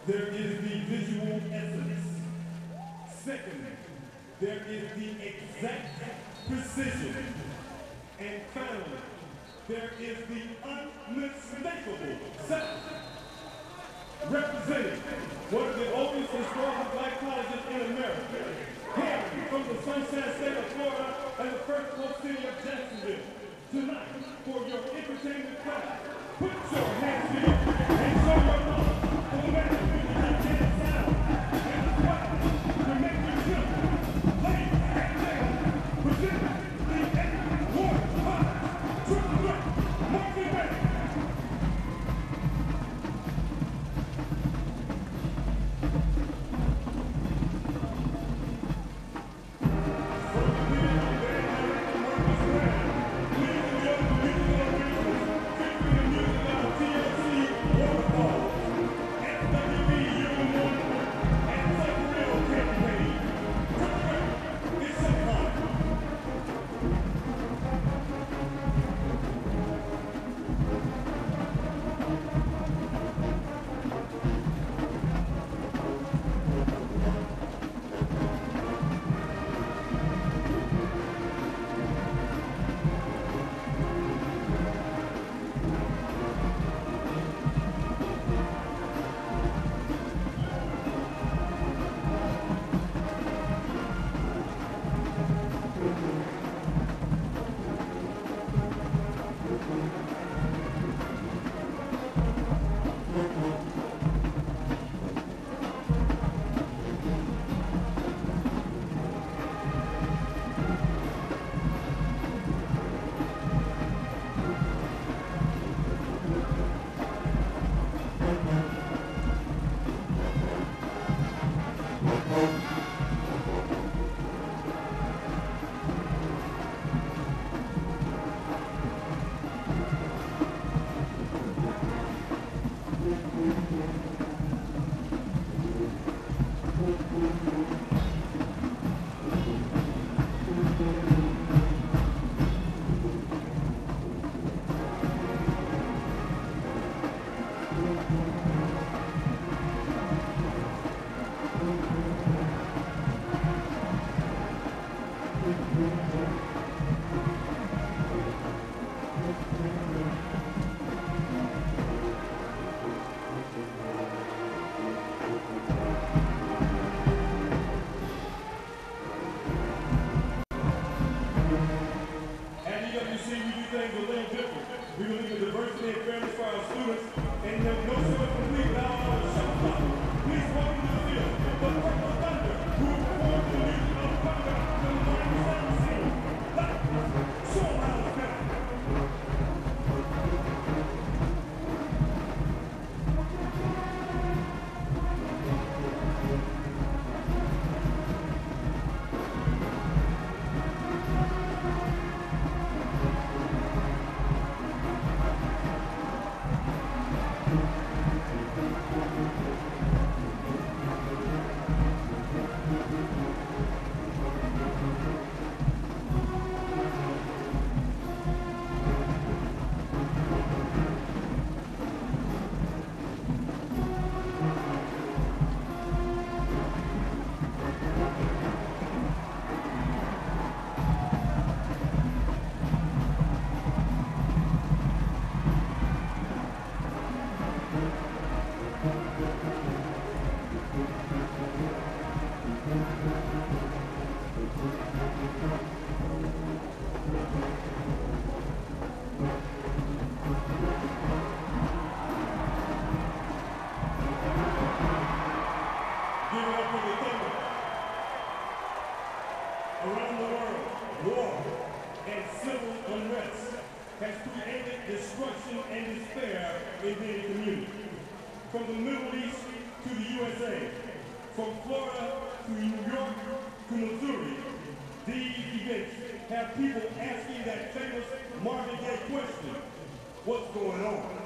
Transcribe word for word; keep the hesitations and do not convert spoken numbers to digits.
there is the visual essence. Second, there is the exact precision. And finally, there is the unmistakable sound. Representing one of the oldest historical black colleges in America, hailing from the Sunshine State of Florida and the first coast city of Jacksonville. Tonight, for your entertainment class, put your hands together and show your love for the man who gives you the sound and the swag to make you jump. Ladies and gentlemen, present the Edward Ward College Triple Threat Marching Band. Around the world, war and civil unrest has created destruction and despair in many communities. From the Middle East to the U S A, from Florida to New York to Missouri, these events have people asking that famous Marvin Gaye question, what's going on?